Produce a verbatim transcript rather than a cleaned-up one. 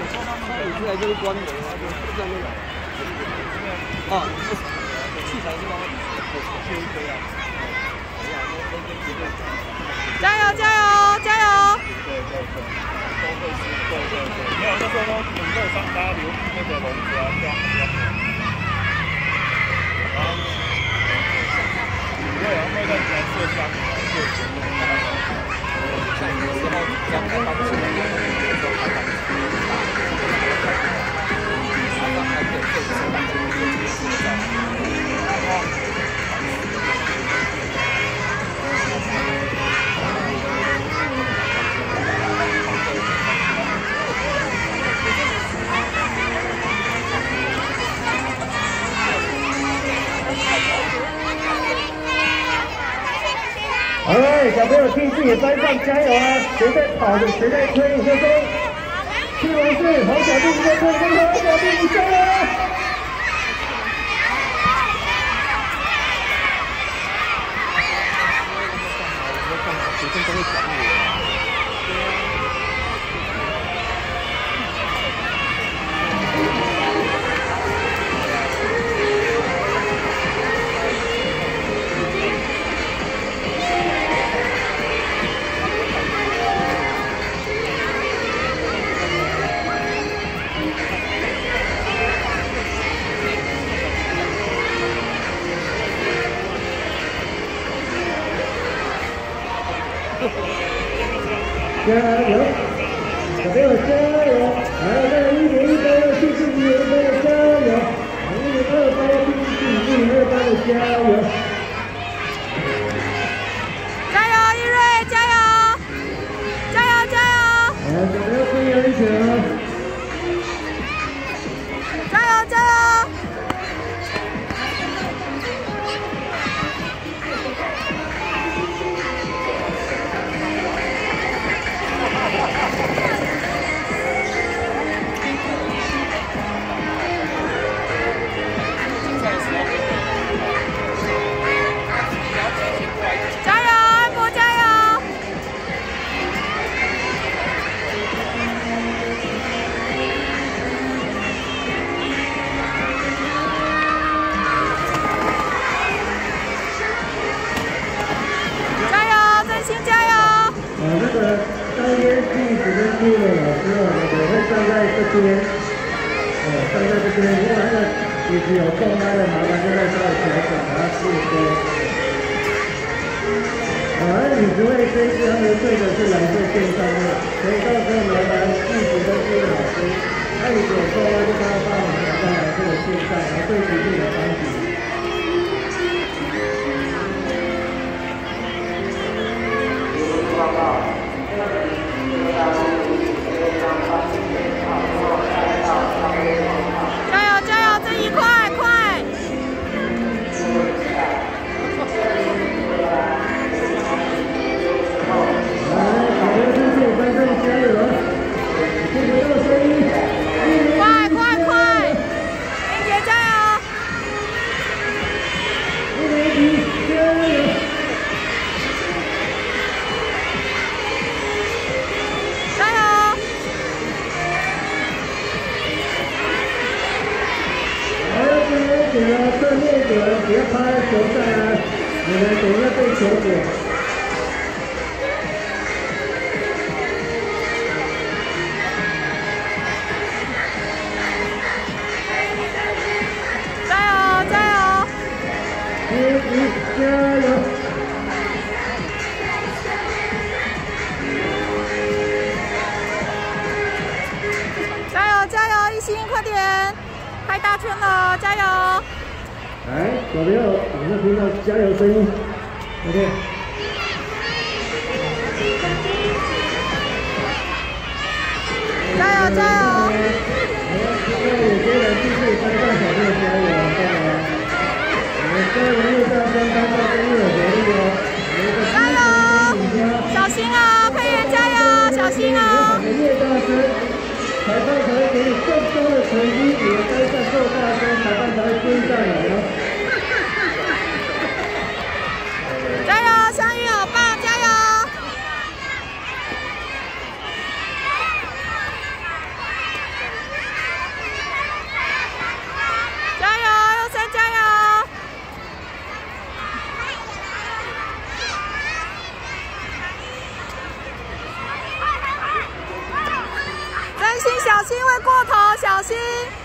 出来就是关门啊，就这样就来。啊，器材是吗？缺一堆啊。 加油加油加油！ 对对对，都会是对对对，没有那时候都很受伤，大家留意那个笼子啊，这样比较好。然后，对，然后会在蓝色下面做节目。 像有时候这样开放式的，有时候开放式的，他们还可以可以收单子，可以接触得到。 好嘞，小朋友替自己的班上加油啊！谁在跑的，谁在推，说说。听完是黄小弟在推，跟黄小弟加油！ 学生都会管我。 加油！小朋友加油！来，再来一点一班的谢谢你们的加油！一零二班谢谢一零二班的加油！ 加油，一瑞，加油！加油加油！ 来，小朋友注意安全啊！ 加油加油！加油，安博加油！加油，真心加油！ 啊，那个当天去指定路的老师啊，我会站在这边，哦，站在这边，如果那个椅子有动态的，麻烦就在稍微调整，把它试一下。啊，椅子位这一次他们对的是蓝色线上面，所以到时候麻烦一直跟这位老师，那椅子有动态就帮他帮我们调到蓝色的线上，然后对齐自己的班级。 加油加油，正一快快！ 来，小朋友自己班上加油！听不到声音， 快快快！林杰加油！ 一零一加油！ 加油！ 好，最后一点了，最后一点了，别拍球赛啊！你们等一下对球点。 加油加油！ 一一加油！ 加油加油！一心快点，开大圈了，加油！ 来，小朋友，有没有听到加油声音 ？OK。 加油加油！ 现在有些人继续班上小朋友加油，加油！我们加油路上跟班上更有活力哦。 加油！小心哦，佩妍加油，小心哦！ 越大声，裁判才会给你更多的成绩。你的班上够大声，裁判才会追上来哦。 加油，相遇好棒，加油！加心会过头，小心。